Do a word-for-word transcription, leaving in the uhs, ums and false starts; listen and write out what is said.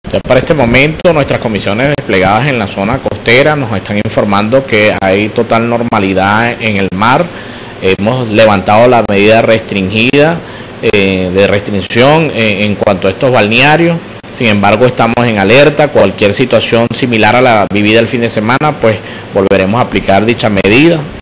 Ya para este momento nuestras comisiones desplegadas en la zona costera nos están informando que hay total normalidad en el mar. Hemos levantado la medida restringida eh, de restricción en, en cuanto a estos balnearios. Sin embargo, estamos en alerta. Cualquier situación similar a la vivida el fin de semana, pues volveremos a aplicar dicha medida.